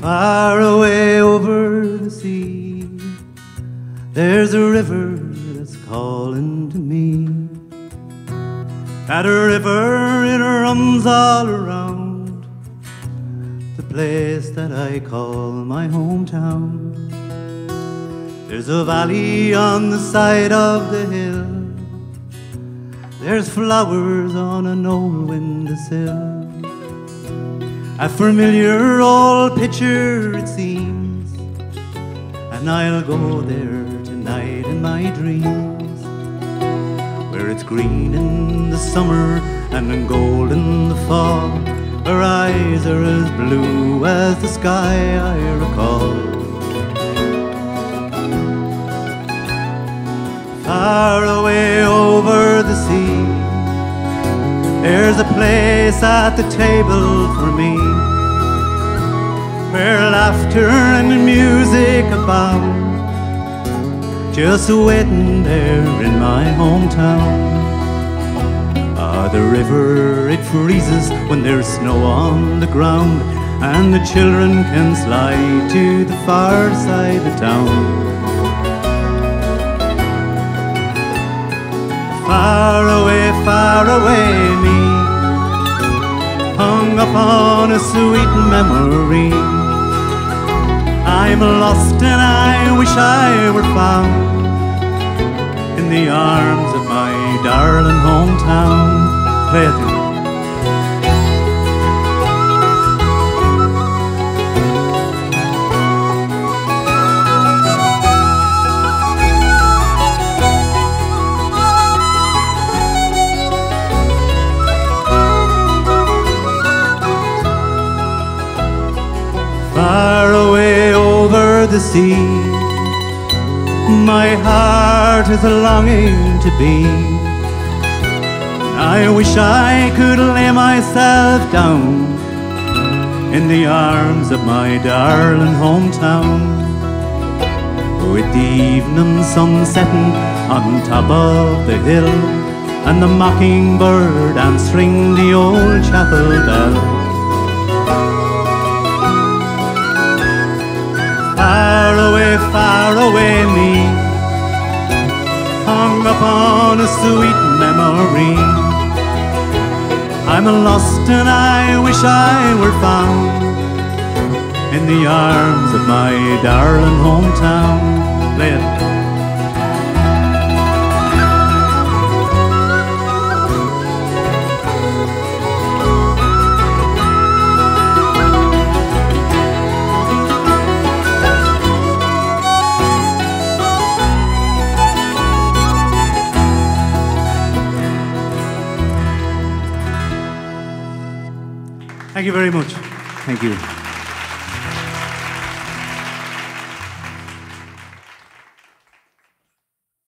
Far away over the sea, there's a river that's calling to me. That river, it runs all around the place that I call my hometown. There's a valley on the side of the hill, there's flowers on an old windowsill. A familiar old picture it seems, and I'll go there tonight in my dreams, where it's green in the summer and gold in the fall. Her eyes are as blue as the sky I recall. Far away over the sea, there's a place at the table for me, where laughter and music abound, just waiting there in my hometown. Ah, the river, it freezes when there's snow on the ground, and the children can slide to the far side of town. Far away me, hung upon a sweet memory. I'm lost and I wish I were found in the arms of my darling hometown. Play it to me. Far away over the sea, my heart is longing to be. I wish I could lay myself down in the arms of my darling hometown, with the evening sun setting on top of the hill, and the mockingbird answering the old chapel bell. Far away me, hung upon a sweet memory. I'm lost and I wish I were found in the arms of my darling hometown. Play it. Thank you very much. Thank you.